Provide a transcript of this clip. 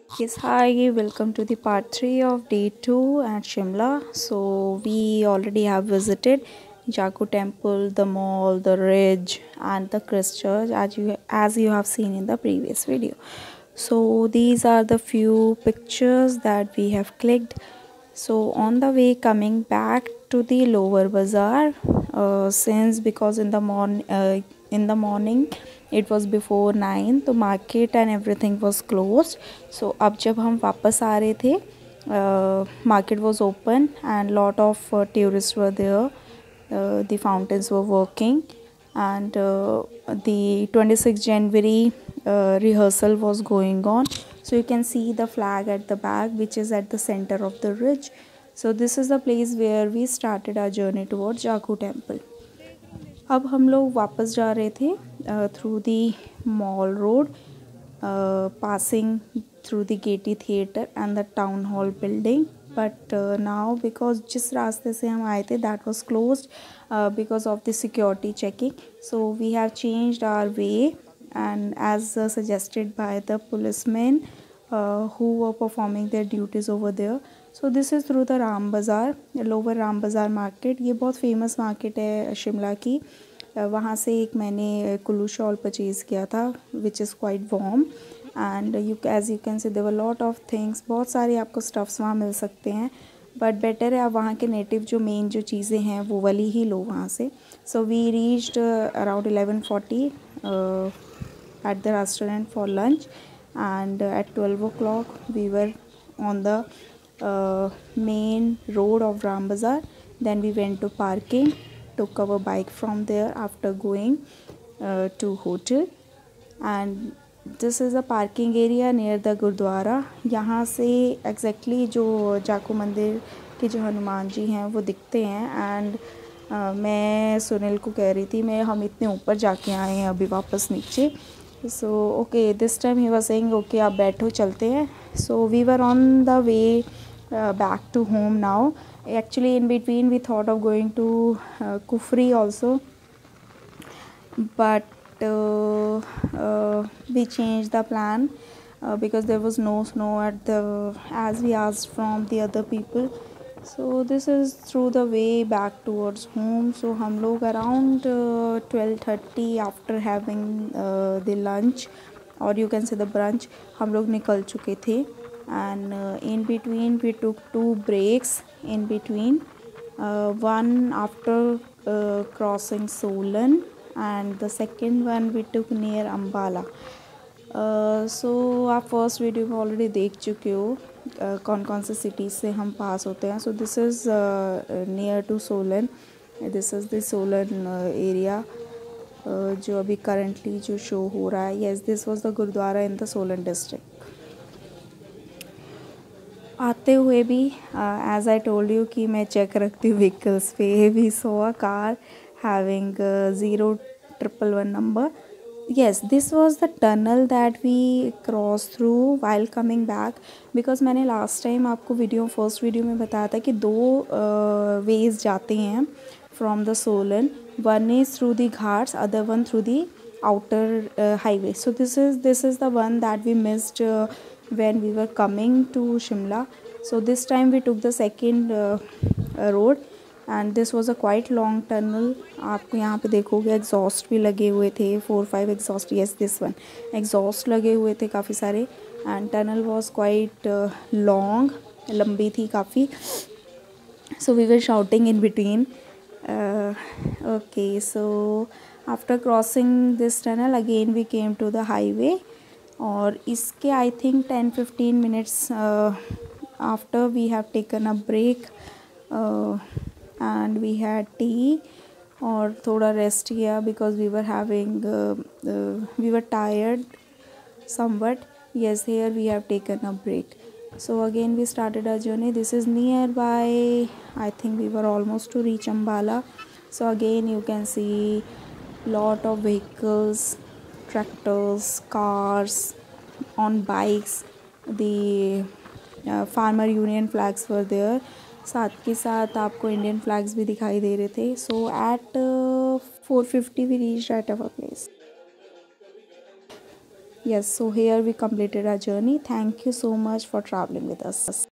Yes, hi, welcome to the part 3 of day 2 at Shimla. So, we already have visited Jaku Temple, the mall, the ridge, and the Christchurch as you have seen in the previous video. So, these are the few pictures that we have clicked. So, on the way coming back to the lower bazaar, since because in the morning it was before 9 तो market and everything was closed. So अब जब हम वापस आ रहे थे market was open and lot of tourists were there. The fountains were working and the 26th January rehearsal was going on. So you can see the flag at the back which is at the center of the ridge. So this is the place where we started our journey towards Jaku temple. अब हम लोग वापस जा रहे थे through the mall road passing through the Gaiety Theatre and the town hall building. But now because जिस रास्ते से हम आए थे that was closed because of the security checking. So we have changed our way and as suggested by the policemen who were performing their duties over there. So this is through the Ram Bazaar, lower Ram Bazaar market. ये बहुत famous market है शिमला की. वहाँ से एक मैंने Kullu shawl purchase किया था which is quite warm and as you can see there were lot of things. बहुत सारे आपको स्टफ्स वहाँ मिल सकते हैं बट बेटर है आप वहाँ के नेटिव जो मेन जो चीज़ें हैं वो वाली ही लो वहाँ से. So we reached around 11:40 at the restaurant for lunch and at 12 o'clock we were on the main road of Ram Bazaar. Then we went to parking, took our bike from there after going to hotel and this is a parking area near the gurdwara. यहाँ से exactly जो जाकू मंदिर के जो हनुमान जी हैं वो दिखते हैं एंड मैं सुनील को कह रही थी मैं हम इतने ऊपर जाके आए हैं अभी वापस नीचे. So okay this time he was saying okay आप बैठो चलते हैं. So we were on the way back to home now. Actually in between we thought of going to Kufri also but we changed the plan because there was no snow at the as we asked from the other people. So this is through the way back towards home. So हम लोग around 12:30 after having the lunch or you can say the brunch हम लोग निकल चुके थे and in between we took 2 breaks in between. One after crossing Solan and the second one we took near Ambala. सो आप first video में already देख चुके हो कौन कौन से सिटीज़ से हम पास होते हैं. So this is near to Solan. This is the Solan area जो अभी करंटली जो शो हो रहा है. Yes this was the gurdwara in the Solan district. आते हुए भी एज आई टोल्ड यू कि मैं चेक रखती हूँ व्हीकल्स पे. We saw a car having 0111 number. Yes, this was the tunnel that we crossed through while coming back because मैंने last time आपको फर्स्ट वीडियो में बताया था कि 2 ways जाते हैं from the Solan. One is through the ghats, other one through the outer highway. So this is the one that we missed when we were coming to Shimla. So this time we took the second road and this was a quite long tunnel. आपको यहाँ पे देखोगे exhaust भी लगे हुए थे 4-5 exhaust. Yes this one exhaust लगे हुए थे काफ़ी सारे and tunnel was quite long लंबी थी काफ़ी. So we were shouting in between. Okay so after crossing this tunnel again we came to the highway और इसके I think 10-15 minutes after we have taken a break and we had tea और थोड़ा rest किया because we were having we were tired somewhat. Yes, here we have taken a break. So again we started our journey. This is nearby. I think we were almost to reach Ambala. So again you can see lot of vehicles, tractors, cars, on bikes. The farmer union flags were there. साथ के साथ आपको Indian flags भी दिखाई दे रहे थे. So at 4:50 we reached at our place. Yes, so here we completed our journey. Thank you so much for traveling with us.